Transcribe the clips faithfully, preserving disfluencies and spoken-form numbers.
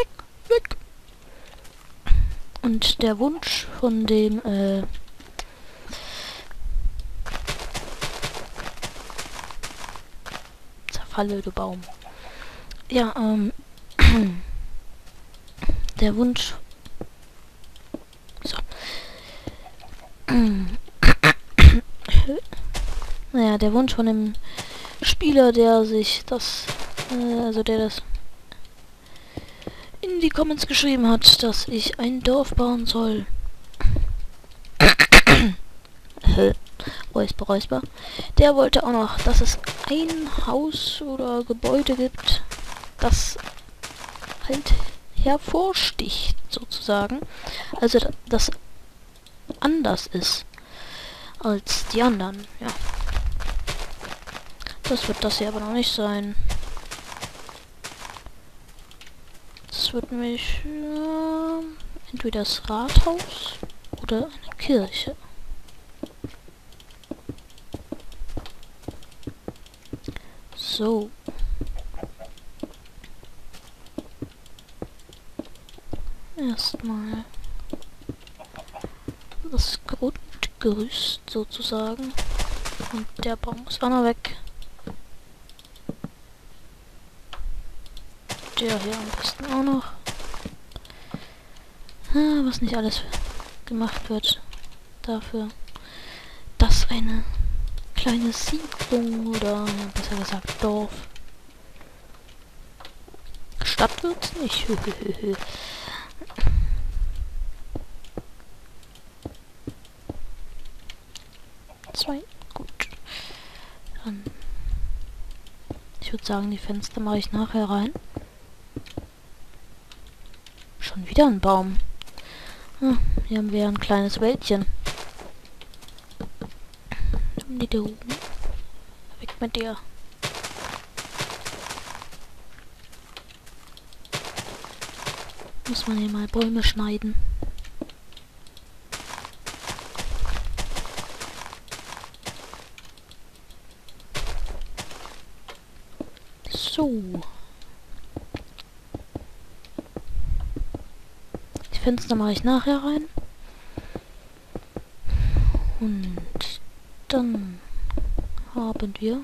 weg, weg. Und der Wunsch von dem, äh... Zerfalle, du Baum. Ja, ähm... der Wunsch... So. Naja, der Wunsch von dem Spieler, der sich das... Äh, also der das... in die Comments geschrieben hat, dass ich ein Dorf bauen soll. Räusper, Räusper. Der wollte auch noch, dass es ein Haus oder Gebäude gibt, das halt hervorsticht, sozusagen. Also, das anders ist als die anderen, ja. Das wird das hier aber noch nicht sein. Das wird nämlich äh, entweder das Rathaus oder eine Kirche. So. Erstmal das Grundgerüst sozusagen. Und der Baum ist auch noch weg. Der hier am besten auch noch. Ah, was nicht alles gemacht wird dafür, dass eine kleine Siedlung oder besser gesagt Dorf. Stadt wird's nicht. Zwei. Gut. Dann. Ich würde sagen, die Fenster mache ich nachher rein. Schon wieder ein Baum. Ah, hier haben wir ein kleines Wäldchen. Die da oben. Weg mit dir. Muss man hier mal Bäume schneiden. So. Die Fenster mache ich nachher rein. Und dann haben wir...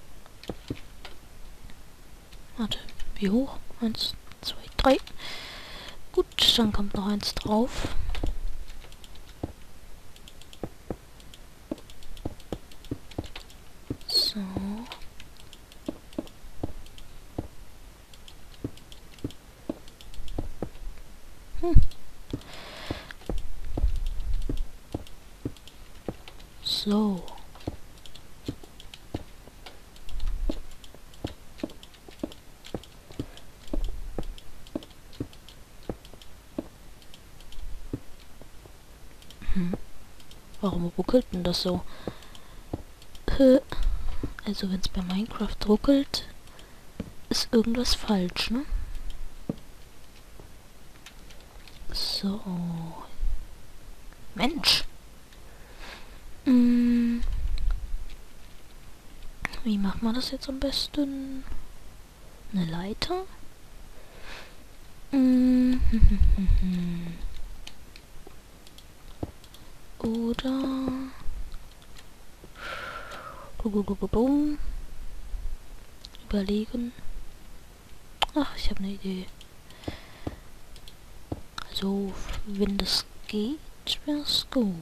Warte, wie hoch? Eins, zwei, drei. Gut, dann kommt noch eins drauf. So. Hm. So. Hm. Warum ruckelt denn das so? Also wenn es bei Minecraft ruckelt, ist irgendwas falsch, ne? So. Mensch. Hm. Wie macht man das jetzt am besten? Eine Leiter? Hm. Oder... Überlegen. Ach, ich habe eine Idee. Also, wenn das geht, wäre es gut.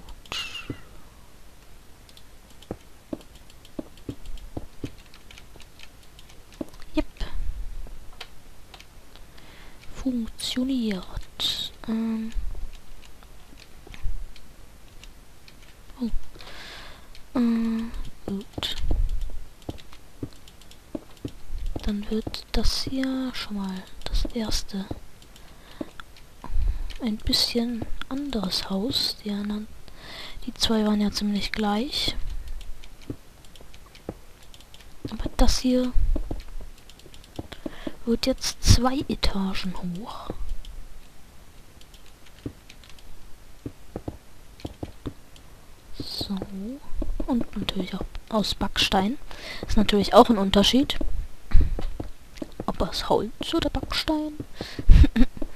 Yep. Funktioniert. Ähm. Oh. Ähm, gut. Dann wird das hier schon mal das erste ein bisschen anderes Haus. Die anderen, die zwei waren ja ziemlich gleich. Aber das hier wird jetzt zwei Etagen hoch. So. Und natürlich auch aus Backstein. Ist natürlich auch ein Unterschied. Ob aus Holz oder Backstein.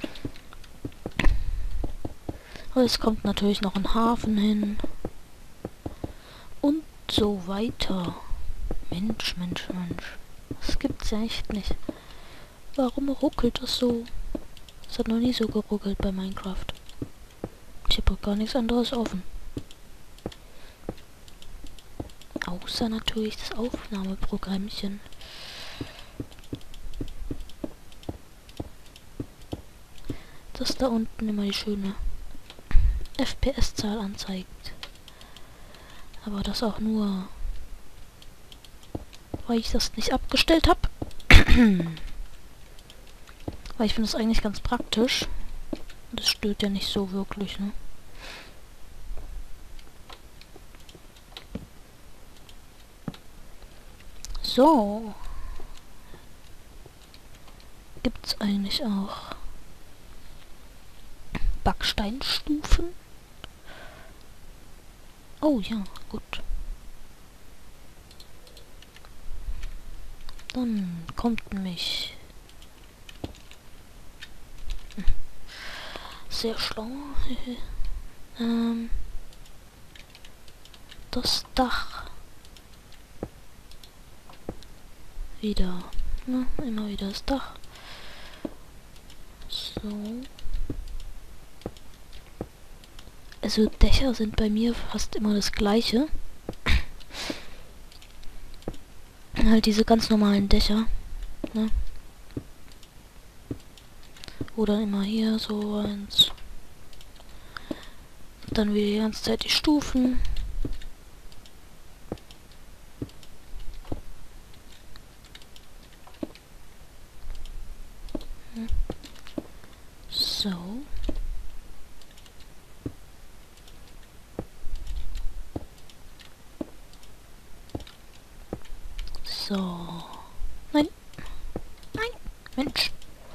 Aber es kommt natürlich noch ein Hafen hin. Und so weiter. Mensch, Mensch, Mensch. Das gibt's ja echt nicht. Warum ruckelt das so? Es hat noch nie so geruckelt bei Minecraft. Ich habe gar nichts anderes offen. Außer natürlich das Aufnahmeprogrammchen. Das da unten immer die schöne F P S-Zahl anzeigt. Aber das auch nur, weil ich das nicht abgestellt habe. Weil ich finde das eigentlich ganz praktisch. Das stört ja nicht so wirklich, ne? So. Gibt's eigentlich auch Backsteinstufen? Oh ja, gut. Dann kommt nämlich hm. sehr schlau. ähm, das Dach wieder. Ne? Immer wieder das Dach. So. Also Dächer sind bei mir fast immer das gleiche. Halt diese ganz normalen Dächer. Ne? Oder immer hier so eins. Dann wieder die ganze Zeit die Stufen. Hm. So. So. Nein. Nein. Mensch.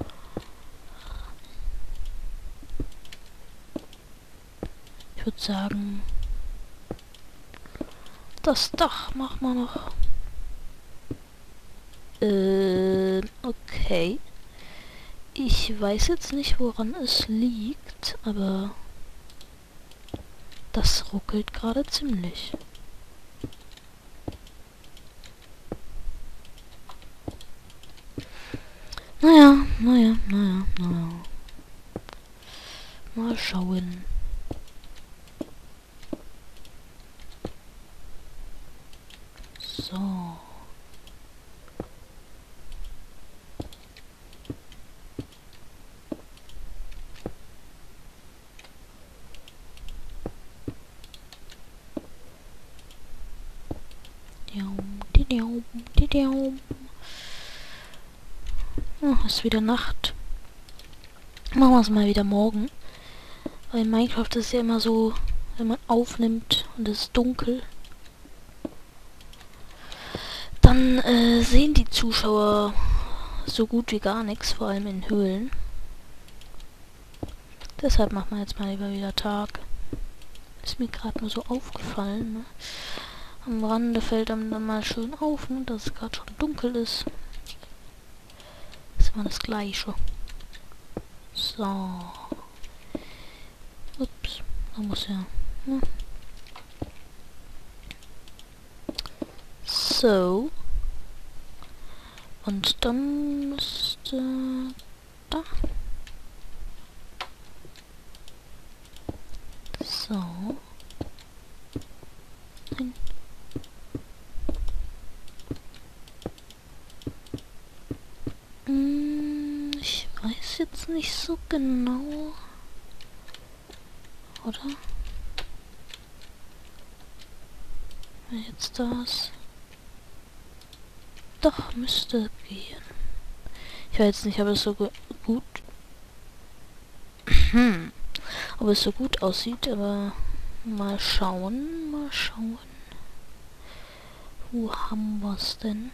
Ich würde sagen, das Dach machen wir noch. Äh, okay. Ich weiß jetzt nicht, woran es liegt, aber das ruckelt gerade ziemlich. Naja, naja, naja, naja. Mal schauen. So. Oh, ist wieder Nacht. Machen wir es mal wieder morgen. Weil in Minecraft ist es ja immer so, wenn man aufnimmt und es ist dunkel, dann äh, sehen die Zuschauer so gut wie gar nichts, vor allem in Höhlen. Deshalb machen wir jetzt mal lieber wieder Tag. Ist mir gerade nur so aufgefallen. Ne? Am Rande fällt einem dann mal schön auf, ne, dass es gerade schon dunkel ist. Ist immer das Gleiche. So. Ups. Da muss ja. Ne? So. Und dann müsste da. So. Nein. Hm, ich weiß jetzt nicht so genau. Oder? Jetzt das. Doch, müsste gehen. Ich weiß jetzt nicht, ob es so gu gut... Hm. Ob es so gut aussieht, aber mal schauen, mal schauen. Wo haben wir es denn?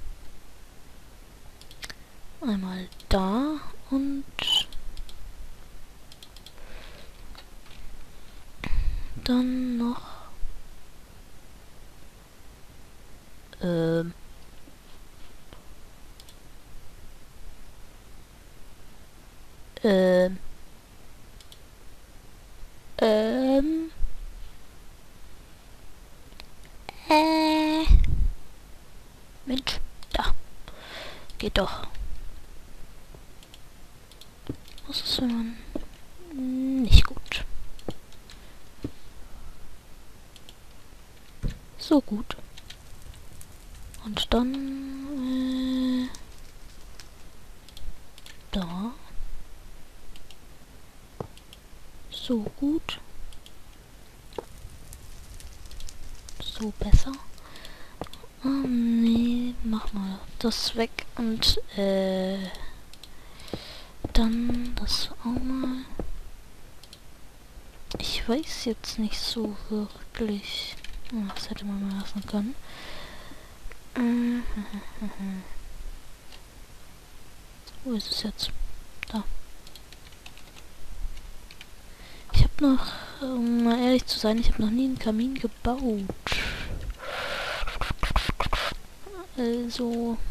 Einmal da und dann noch ähm ähm geht doch. Was ist, wenn man... Nicht gut. So gut. Und dann... Äh, da. So gut. So besser. Oh, nee, mach mal das weg und äh, dann das auch mal. Ich weiß jetzt nicht so wirklich. Oh, das hätte man mal lassen können. Wo ist es jetzt? Da. Ich habe noch, um mal ehrlich zu sein, ich habe noch nie einen Kamin gebaut. Also...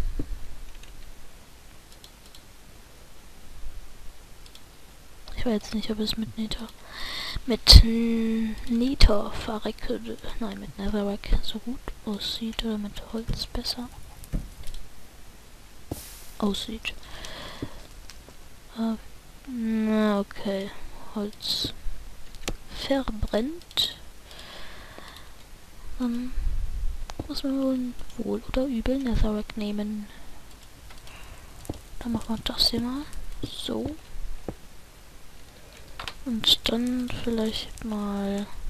Ich weiß nicht, ob es mit Nether... Mit Nether verrecke... Nein, mit Netherrack so gut aussieht oder mit Holz besser aussieht. Äh, na, okay. Holz verbrennt. Dann muss man wohl, wohl oder übel Netherrack nehmen. Dann machen wir das hier mal. So. Und dann vielleicht mal